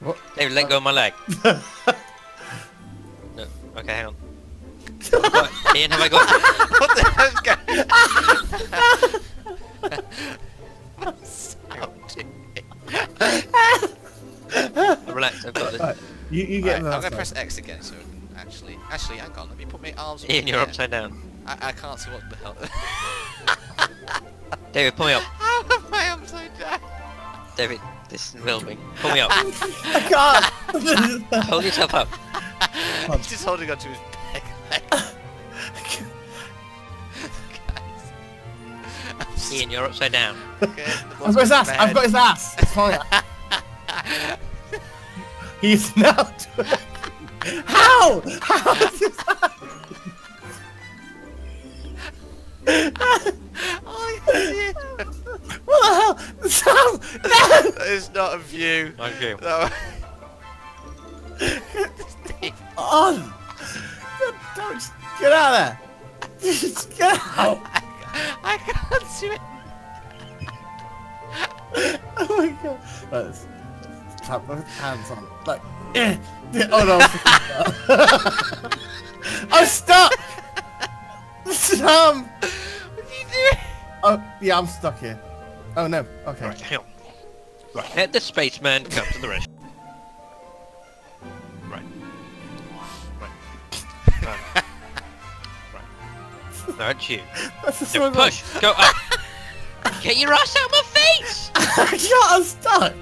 What? David, let go of my leg. No. Okay, hang on. Ian, have I got What the hell's going on? Relax, I've got this. Right, you get I'm that. gonna press X again so I can actually hang on, let me put my arms up. Ian, in you're the air. upside down. I can't see what the hell. David, pull me up. How am I upside down? David, this is filming. Pull me up. I can't. Hold yourself up. He's just holding onto his peg leg. Guys. Ian, you're upside down. Okay, I've got his ass. I've got his ass. It's fine. He's now twerking. How? How is this happening? What the hell? Sam! No! That is not a view. Thank you. No. On! Don't get out of there! Just get out! I can't see it. Oh my god! Right, let's clap both hands on. Like, oh no! I'm stuck! Sam! What are you doing? Oh, yeah, I'm stuck here. Oh no, okay. Right, hang on. Right, let the spaceman come to the rescue. Right. Right. Right. No, it's you. That's just No, so push! Go up! Get your ass out of my face! I'm stuck!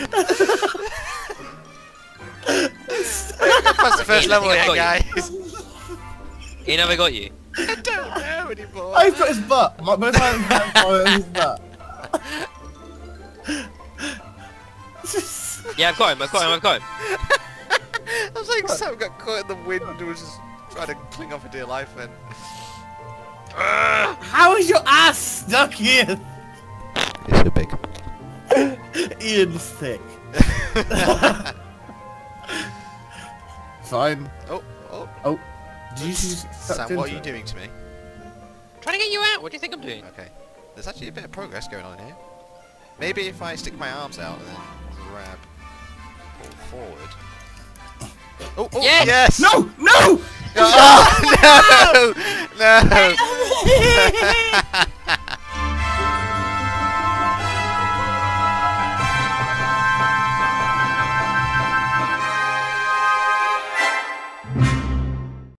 That's the first Ian, I level think I've here, got guys. Ian, have I got you? I don't know anymore. I've got his butt! Both my hands are his butt. Yeah, I've got him, I've got him, I've got him. I was like, Sam got caught in the wind and was just trying to cling on for dear life then. How is your ass stuck here? It's so big. Ian's thick. Fine. Oh. Oh. Did you just Sam, what are you doing to me? Trying to get you out, what do you think I'm doing? Okay. There's actually a bit of progress going on here. Maybe if I stick my arms out and then grab, pull forward. Oh, Yes! yes! No! No! Oh, no! No!